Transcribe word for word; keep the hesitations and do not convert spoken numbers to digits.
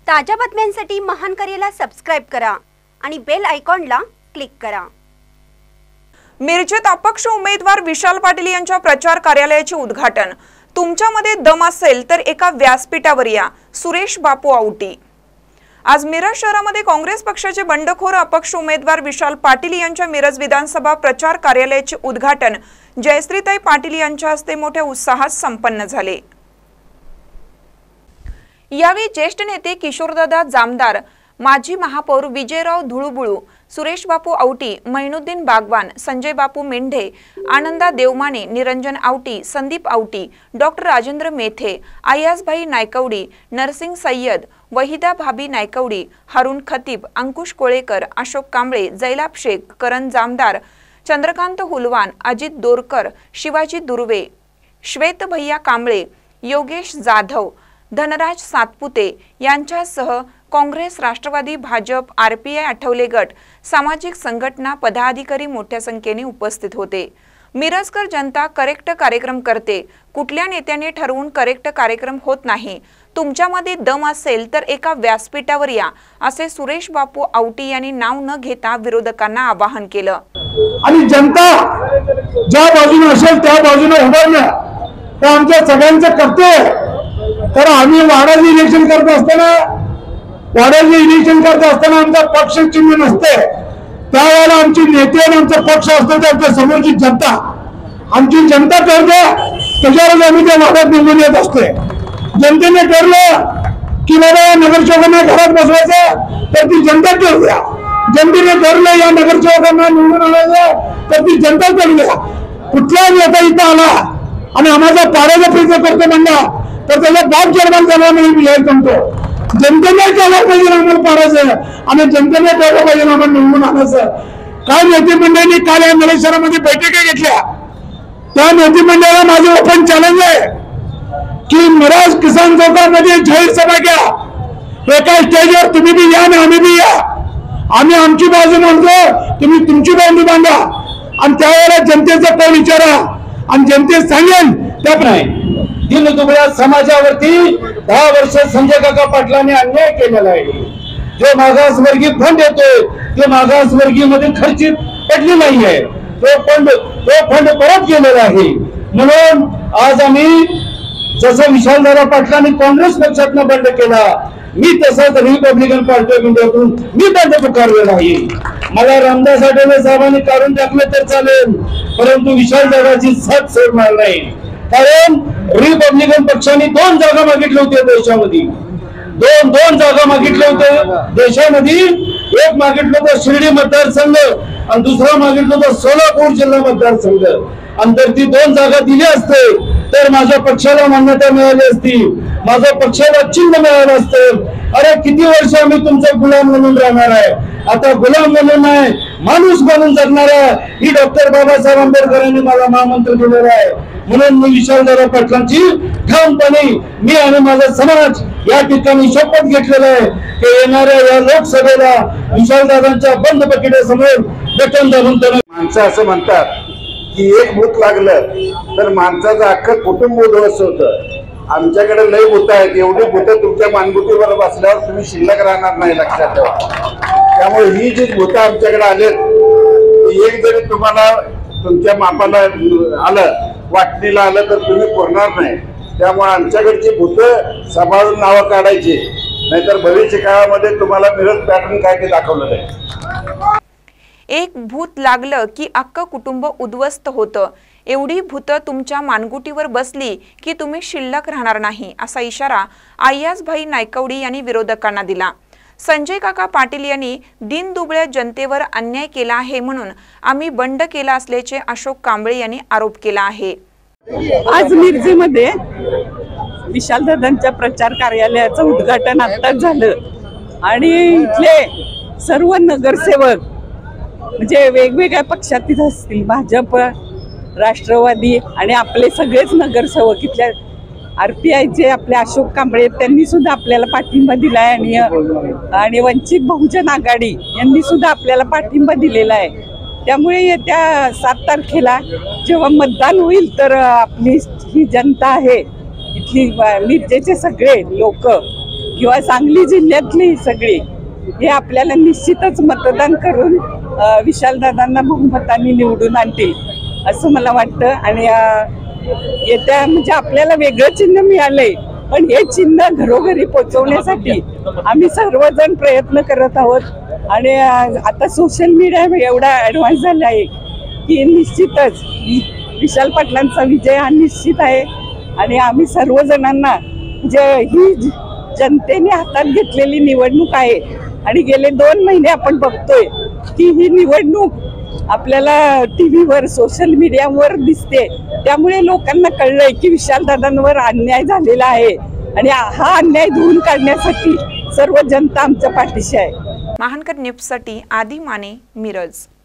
ताज्या बातम्यांसाठी महान करेला सबस्क्राइब करा आणि बेल आयकॉनला क्लिक करा। मिरजेत अपक्ष उमेदवार विशाल पाटील यांच्या प्रचार कार्यालयाचे उद्घाटन। तुमच्यामध्ये दम असेल तर एका व्यासपीठावर या, सुरेश बापू औटी। आज मिरज शहरामध्ये काँग्रेस पक्षाचे बंडखोर अपक्ष उमेदवार विशाल पाटील यांच्या मिरज विधानसभा प्रचार कार्यालयाचे उद्घाटन जयश्रीताई पाटील यांच्या हस्ते मोठ्या उत्साहात संपन्न झाले। यावेळी ज्येष्ठ नेते किशोरदादा जामदार, माजी महापौर विजयराव धुळुबुळू, सुरेश बापू औटी, मैनुद्दीन बागवान, संजय बापू मेंढे, आनंदा देवमाने, निरंजन औटी, संदीप औटी, डॉक्टर राजेंद्र मेथे, आयासभाई नायकवडी, नरसिंग सय्यद, वहिदा भाभी नायकवडी, हारून खतीब, अंकुश कोळेकर, अशोक कांबळे, जैलाब शेख, करण जामदार, चंद्रकांत हुलवान, अजित दोरकर, शिवाजी दुर्वे, श्वेत भैया कांबळे, योगेश जाधव, धनराज सातपुते यांच्यासह काँग्रेस, राष्ट्रवादी, भाजप, आरपीआय आठवले गट, सामाजिक संघटना पदाधिकारी मोठ्या संख्येने उपस्थित होते। मिरजकर जनता करेक्ट कार्यक्रम करते, कुठल्या नेत्याने ठरवून करेक्ट कार्यक्रम होत नाही। तुमच्यामध्ये दम असेल तर एका व्यासपीठावर या, असे सुरेश बापू औटी यांनी नाव न घेता विरोधकांना आवाहन केलं। आणि जनता ज्या बाजूने असेल त्या बाजूने उभारण्या तर आमच्या सगळ्यांचं कर्तव्य। तर आम्ही वाड्याचे इलेक्शन करत असताना वाड्याचे इलेक्शन करत असताना आमचा पक्ष चिन्ह नसते, त्यावेळेला आमची नेते आणि आमचा पक्ष असतो, त्या समोरची जनता आमची जनता ठरते, त्याच्यावर आम्ही त्या वाड्यात निवडून येत असते। जनतेने ठरलं की बाबा या नगरसेवकांना घरात बसवायचं तर ती जनता ठरवूया, जनतेने ठरलं या नगरसेवकांना निवडून आणायचं तर ती जनता ठरवूया। कुठलाही नेता इथं आला आणि आम्हाला पाराचा प्रयत्न करतो म्हणला तर त्याला बाप जन्माला झाला म्हणून मी हे म्हणतो, जनतेने केलं पाहिजे आम्हाला पारायचं आणि जनतेने ठरवलं पाहिजे आम्हाला निवडून आणायचं। काय नेते मंडळींनी काल या मिरज शहरामध्ये बैठका घेतल्या, त्या नेते मंडळाला माझं ओपन चॅलेंज आहे की मिरज किसान चौकामध्ये जाहीर सभा घ्या, एका स्टेजवर तुम्ही बी या आणि आम्ही बी या, आम्ही आमची बाजू मांडतो, तुम्ही तुमची बाजू मांडा आणि त्यावेळेला जनतेचा कौल विचारा आणि जनते सांगेल त्याप्रमाणे। दिन दुबळ्या समाजावरती दहा वर्ष संजय काका पाटलांनी अन्याय केलेला आहे। जो मागासवर्गीय फंड येतोय ते मागासवर्गीय मध्ये खर्चित पडली नाही आहे, तो फंड तो फंड परत गेलेला आहे। म्हणून आज आम्ही जसं विशालदादा पाटलांनी काँग्रेस पक्षातनं बंड केला, मी तसंच रिपब्लिकन पार्टी ऑफ इंडियातून मी बंड पुकारलेला आहे। मला रामदास आठवले साहेबांनी काढून टाकले तर चालेल, परंतु विशालदादाची साथ सोडणार नाही। कारण रिपब्लिकन पक्षाने दोन जागा मागितल्या होत्या देशामध्ये, दोन दोन जागा मागितल्या होत्या देशामध्ये। एक मागितलं होतं शिर्डी मतदारसंघ आणि दुसरा मागितलं होतं सोलापूर जिल्हा मतदारसंघ। आणि जर ती दोन जागा दिली असते तर माझ्या पक्षाला मान्यता मिळाली असती, माझ्या पक्षाला चिन्ह मिळालं असतं। अरे किती वर्ष आम्ही तुमचा गुलाम म्हणून राहणार आहे, आता गुलाम म्हणून नाही माणूस बनून जगणार आहे, ही डॉक्टर बाबासाहेब आंबेडकरांनी मला महामंत्र दिलेला आहे। म्हणून मी विशालदादा पाटलांची ठामपणे मी आणि माझा समाज या ठिकाणी शपथ घेतलेला आहे की येणाऱ्या या लोकसभेला विशालदादांच्या बंद बकेटासमोर बटन दाबून त्यांना। माणसं असं म्हणतात की एक भूत लागलं तर माणसाचं अख्खं कुटुंब उद्ध्वस्त होतं। आमच्याकडे लय भूत आहेत, एवढी भूतं तुमच्या मानगुटीवर बसल्यावर तुम्ही शिल्लक राहणार नाही, लक्षात ठेवा। त्यामुळे ही जी भूतं आमच्याकडे आलेत, एक जरी तुम्हाला तुमच्या मापाला आलं, वाटणीला आलं तर तुम्ही पुरणार नाही। त्यामुळे आमच्याकडची भूतं सांभाळून नावं काढायची, नाहीतर भविष्य काळामध्ये तुम्हाला मिरज पॅटर्न काय ते दाखवलं नाही। एक भूत लागलं की अख्खं कुटुंब उद्ध्वस्त होतं, एवढी भूतं तुमच्या मानगुटीवर बसली की तुम्ही शिल्लक राहणार नाही, असा इशारा आयासभाई नायकवडी यांनी विरोधकांना दिला। संजय काका पाटील यांनी दिन दुबळ्या जनतेवर अन्याय केला आहे म्हणून आम्ही बंड केला असल्याचे अशोक कांबळे यांनी आरोप केला आहे। आज मिरजेमध्ये विशालदादांच्या प्रचार कार्यालयाचं उद्घाटन आत्ताच झालं आणि इथले सर्व नगरसेवक म्हणजे वेगवेगळ्या पक्षातील असतील, भाजप, राष्ट्रवादी आणि आपले सगळेच नगरसेवक इथल्या आरपीआयचे आपले अशोक कांबळे त्यांनी सुद्धा आपल्याला पाठिंबा दिलाय आणि आणि वंचित बहुजन आघाडी यांनी सुद्धा आपल्याला पाठिंबा दिलेला आहे। त्यामुळे येत्या सात तारखेला जेव्हा मतदान होईल तर आपली ही जनता आहे इथली मिरजेचे सगळे लोक किंवा सांगली जिल्ह्यातली सगळी हे आपल्याला निश्चितच मतदान करून अ, विशालदादांना बहुमताने निवडून आणतील असं मला वाटतं. आणि अ, येत्या म्हणजे आपल्याला वेगळं चिन्ह मिळालंय, पण हे चिन्ह घरोघरी पोहोचवण्यासाठी आम्ही सर्वजण प्रयत्न करत आहोत. आणि अ, आता सोशल मीडिया एवढा ॲडव्हान्स झाला आहे की निश्चितच विशाल पाटलांचा विजय हा निश्चित आहे. आणि आम्ही सर्वजणांना जे ही जनतेने हातात घेतलेली निवडणूक आहे आणि गेले दोन महिने आपण बघतोय की ही निवडणूक आपल्याला टी व्हीवर सोशल मीडियावर दिसते, त्यामुळे लोकांना कळलंय की विशालदादांवर अन्याय झालेला आहे आणि हा अन्याय धुवून काढण्यासाठी सर्व जनता आमच्या पाठीशी आहे. महानकर न्यूजसाठी आदी माने, मिरज.